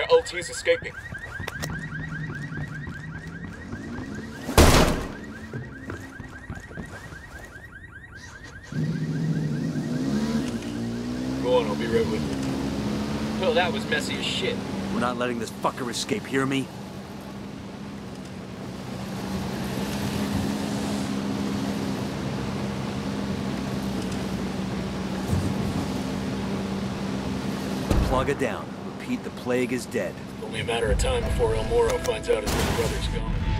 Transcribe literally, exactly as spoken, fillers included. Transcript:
our L T's escaping. Go on, I'll be right with you. Well, that was messy as shit. We're not letting this fucker escape, hear me? Plug it down. Repeat, the plague is dead. Only a matter of time before El Moro finds out his big brother's gone.